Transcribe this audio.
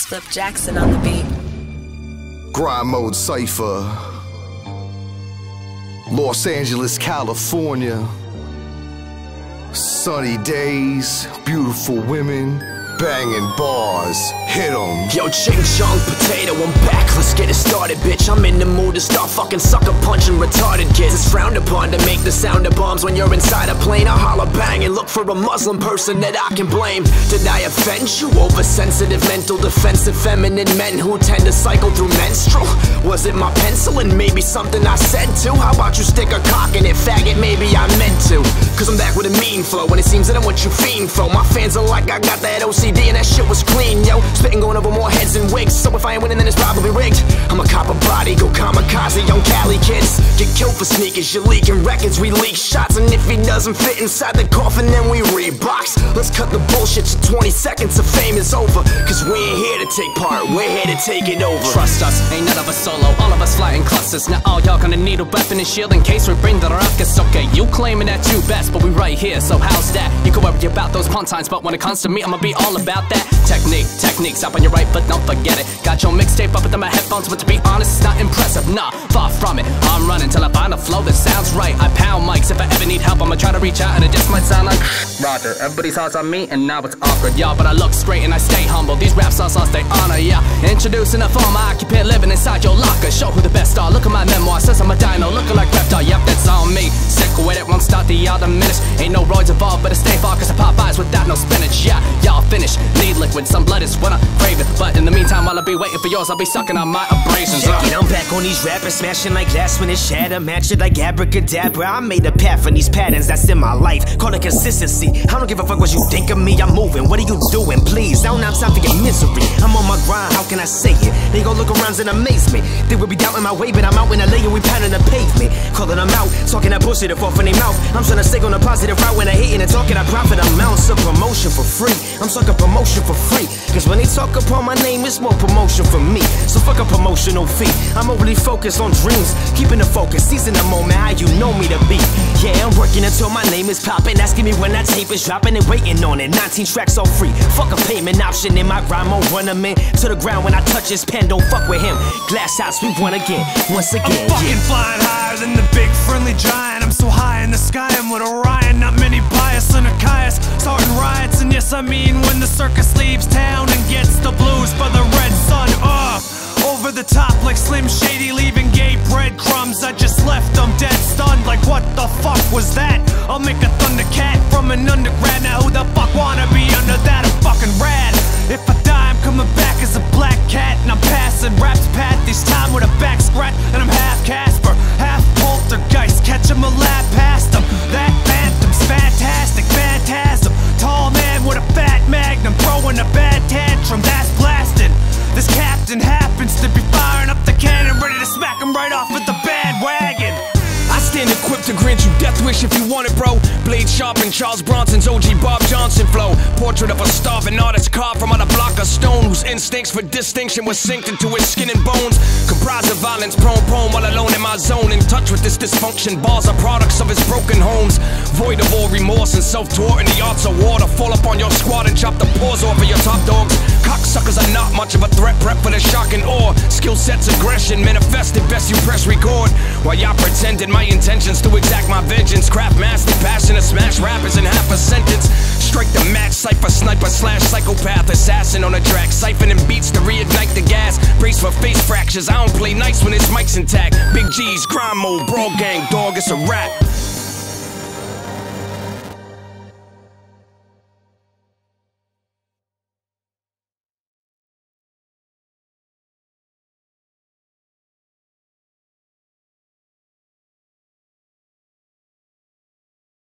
Flip Jackson on the beat. Grind Mode Cypher, Los Angeles, California. Sunny days, beautiful women, banging bars, hit 'em. Yo, ching chong potato, I'm back, let's get it started, bitch. I'm in the mood to start fucking sucker punching retarded kids. It's frowned upon to make the sound of bombs when you're inside a plane. I holler bang and look for a Muslim person that I can blame. Did I offend you? Oversensitive, mental, defensive, feminine men who tend to cycle through menstrual? Was it my pencil and maybe something I said too? How about you stick a cock in it, faggot? Maybe I meant to. Cause I'm back with a mean flow, and it seems that I'm what you fiend for. My fans are like I got that OCD and that shit was clean, yo. Spitting going over more heads than wigs, so if I ain't winning then it's probably rigged. I'm a cop a body, go kamikaze, young Cali kids. Get killed for sneakers, you're leaking records, we leak shots. And if he doesn't fit inside the coffin, then we rebox. Let's cut the bullshit, so 20 seconds of fame is over. Cause we ain't here to take part, we're here to take it over. Trust us, ain't none of us solo, all of us fly in clusters. Now all y'all gonna need a weapon and shield in case we bring the ruckus. Okay, you claiming that you best, but we right here, so how's that? You can worry about those punchlines, but when it comes to me, I'ma be all about that. Technique, stop on your right foot, don't forget it. Got your mixtape up into my headphones, but to be honest, it's not impressive, nah, far from it. I'm running till I find a flow that sounds right. I pound mics, if I ever need help, I'ma try to reach out, and it just might sound like Roger. Everybody's hearts on me, and now it's awkward, y'all, but I look straight and I stay humble. These rap songs lost their honor, yeah. Introducing a former occupant living inside your locker. Show who the best are, look at my memoir, says I'm a dino, looking like Reptar, yep, that's on me. Sick with it, won't start the other minutes. Ain't no roids involved, but I stay far, cause I pop eyes without no spinach, yeah. Y'all finish, need liquid, some blood is what I crave it. But in the meantime, while I'll be waiting for yours, I'll be sucking on my abrasions. Check it, I'm back on these rappers, smashing like glass when it shatter. Match it like abracadabra. I made a path for these patterns that's in my life. Call it consistency. I don't give a fuck what you think of me. I'm moving. What are you doing? Please, I don't have time for your misery. I'm on my grind. How can I say it? They gon' look around in amazement. They will be doubting my way, but I'm out in LA and we pounding the pavement. Calling them out, talking that bullshit to fall from their mouth. I'm trying to stay on a positive route when I hating and talking. I profit amounts of promotion for free. I'm sucking promotion for free. Cause when they talk upon my name, it's more promotion for me. So fuck a promotional fee. I'm overly focused on dreams, keeping the focus, seizing the moment, how you know me to be. Yeah, I'm working until my name is popping. Asking me when that tape is dropping and waiting on it. 19 tracks all free. Fuck a payment option in my grind mode. Run him in to the ground when I touch his pen. Don't fuck with him. Glass house, we won again. Once again, I'm fucking flying higher than the big friendly giant. I'm so high in the sky, I'm with Orion. Not many bias and Archias, starting riots. And yes, I mean when the circus leaves town and gets the blues for the red sun. Over the top like Slim Shady leaving gay breadcrumbs. I just left them dead stunned like what the fuck was that? I'll make a Thundercat from an undergrad. Now who the fuck wanna be under that? I'm fucking rad. If I die I'm coming back as a black cat. And I'm passing raps pat this time with a back scratch. And I'm half Casper, half poltergeist. Catch him a lap past him. That phantom's fantastic, phantasm. Tall man with a fat magnum, throwing a bad tantrum, that's blasting. This captain happens to be firing up the cannon, ready to smack him right off with the bandwagon. I stand equipped to grant you death wish if you want it, bro. Blade sharp in Charles Bronson's OG Bob Johnson flow. Portrait of a starving artist carved from on a block of stone, whose instincts for distinction was synced into his skin and bones. Comprised of violence, prone while alone in my zone. In touch with this dysfunction, bars are products of his broken homes. Void of all remorse and self-taught in the arts of war. To fall upon your squad and chop the paws off of your top dogs. Cocksuckers are not much of a threat, prep for the shock and awe. Skill sets, aggression, manifested, best you press record. While y'all pretended my intentions to exact my vengeance. Craft master, passion to smash rappers in half a sentence. Strike the match, cypher, sniper slash psychopath assassin on a track. Siphoning beats to reignite the gas. Brace for face fractures, I don't play nice when his mic's intact. Big G's, grind mode, brawl gang, dog, it's a rap.